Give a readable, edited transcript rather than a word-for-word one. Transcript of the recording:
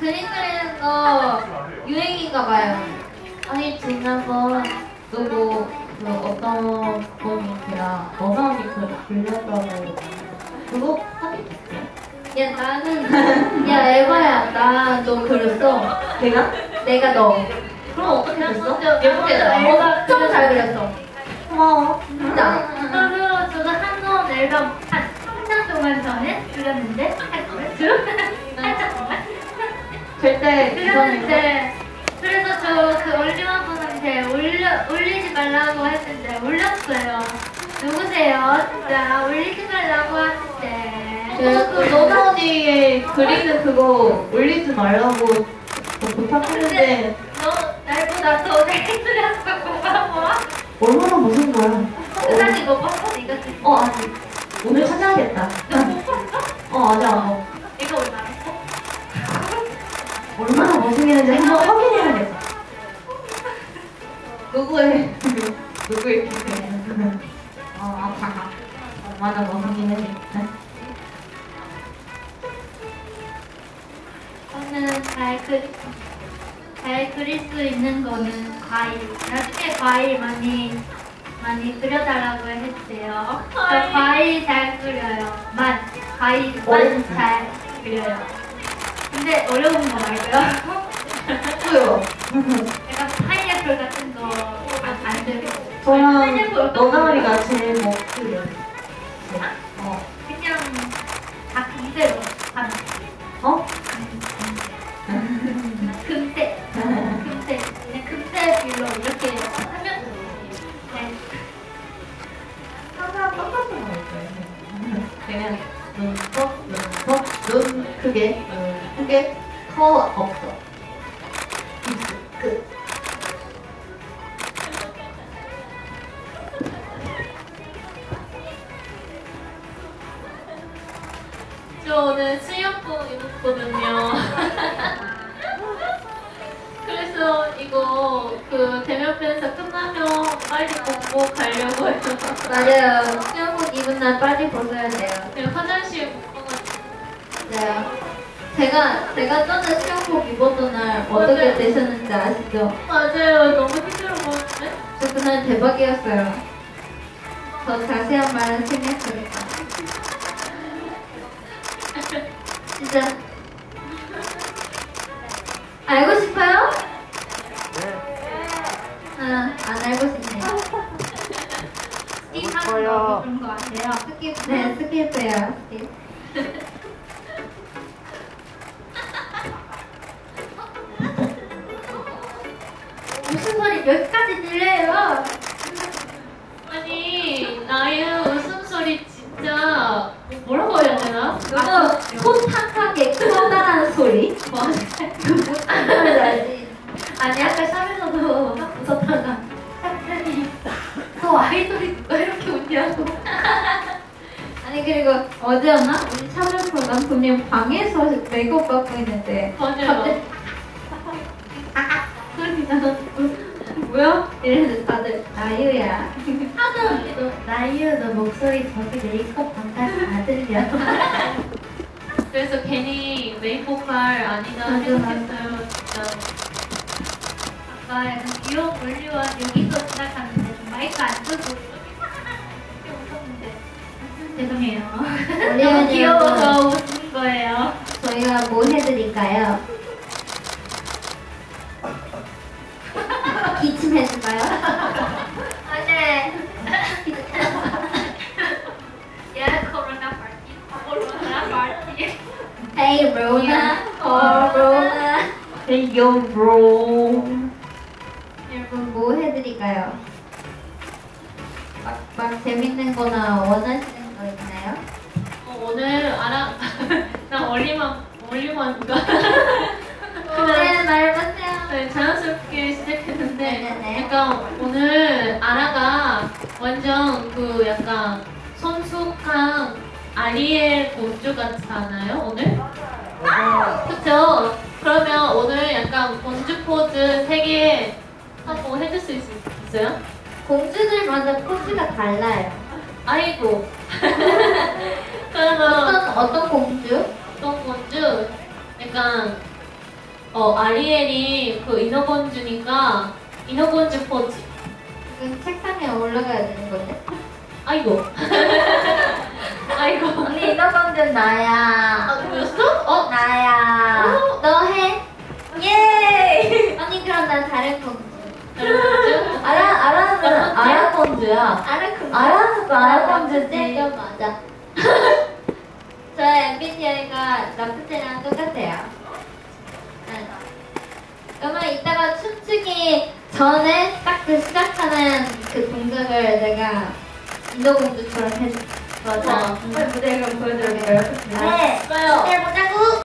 그림 그리는 거 유행인가 봐요. 아니 지난번 누구 그 어떤 분이 제가 어머니 그렸다고 그거 확인했어요? 야 나는 야 에바야 나 너 그렸어. 내가 너. 그럼 어떻게 됐어? 예쁘게 엄청 잘 그렸어. 고마워. 진짜. 저도 한번 앨범 한 3년 동안 전에 그렸는데 살짝 동안 절대 그렸는데 그래서 저 그 올리원 분한테 올리지 말라고 했는데 올렸어요. 누구세요? 진짜 올리지 말라고 하는데 그 너나 언니 그리는 그거 올리지 말라고 부탁했는데 너 날보다 더 잘 그렸어. 고마워. 얼마나 무슨 거야? 그 사진 못 봤어? 이거 찍은 거. 아니 오늘 찾아야겠다. 너못 봤어? 아직 안 봐. 이거 얼마 했어? 얼마나 못생겼는지 한번 확인해야겠다. 누구의 기분이야? 아파. 얼마나 못생겼는지. 저는 잘 그릴 수 있는 거는 과일. 나중에 과일 많이 그려달라고 했대요. 저 과일 잘 그려요. 과일만 잘 그려요. 근데 어려운 거 말고요. 뭐요? 약간 파인애플 같은 거 안 되고. 저랑 너나리가 제일 못 그려. 그냥 다 이대로 하는. 어? 금색 그냥 금색 빌로 이렇게 하면 네. 항상 똑같은 거 있어요. 그냥 눈 크게 커 없어. 끝. 저 오늘 수영복 입었거든요. 그래서 이거 그 대면 팬사 끝나면 빨리 벗고 가려고 해요. 맞아요. 수영복 입은 날 빨리 벗어야 돼요. 그냥 화장실 못 가가지고. 맞아요. 제가 전에 수영복 입었던 날 어떻게 맞아요. 되셨는지 아시죠? 맞아요. 너무 힘들어 보였는데? 저 그날 대박이었어요. 더 자세한 말은 생략하겠다. 진짜 알고 싶어요? 안 알고 싶네요. 스킵하는 거 그런 거 같아요. 스킵해요. 스킵. 무슨 소리 몇 가지 들려요? 아니, 나의 웃음소리 진짜 뭐라고 해야 되나? 너무 소탁하게 커다란 소리? 그 무슨 말인지 알지? 아니 아까 샵에서도 막 웃었다가 갑자기 저 아이돌이 누가 이렇게 웃냐고. 아니 그리고 어제였나? 우리 샵에서 난 분명 방에서 메이크업 받고 있는데 맞아요. 갑자기 소리 나가지고 뭐야? 이랬는데 다들 나유야 하도 나유 너 목소리 저기 메이크업 반까지 다 들려. 그래서 괜히 메이크업할 아니다 맞아, 생각했어요. 진짜. 아까 약간 귀여운 물리와 여기서 시작하는데 좀 마이크 안 쓰고 이렇게 웃었는데 죄송해요. 원래 너무 귀여워서 웃는 거예요. 저희가 뭐 해드릴까요? 기침해줄까요? 안돼. 야 코로나 파티. Hey Rona, Rona. Hey yo bro. 여러분 뭐 해드릴까요? 막 재밌는 거나 원하시는 거 있나요? 오늘 나 올리만가 네, 말해보세요. 네, 자연스럽게 시작했는데 네네네. 약간 오늘 아라가 완전 그 약간 성숙한 아리엘 공주 같지 않아요 오늘? 그쵸? 그러면 오늘 약간 공주 포즈 3개 한번 해줄 수 있어요? 공주들마다 포즈가 달라요. 아이고 그러면 어떤 공주? 어떤 공주? 약간 아리엘이 그 인어공주니까 인어공주 포즈. 이건 책상에 올라가야 되는 건데. 아이고. 아이고. 언니 인어공주는 나야. 아, 그랬어? 나야. 어? 너 해. 예. 언니 그럼 난 다른 공주. 아라공주야. 아라도 아라공주지. 맞아. 저의 MBTI가 라프텔이랑 똑같아요. 네. 그러면 이따가 춤추기 전에 딱 그 시작하는 그 동작을 내가 인어공주처럼 해줘. 맞아. 무대를 그럼 보여드릴까요? 네. 좋아요. 해보자고!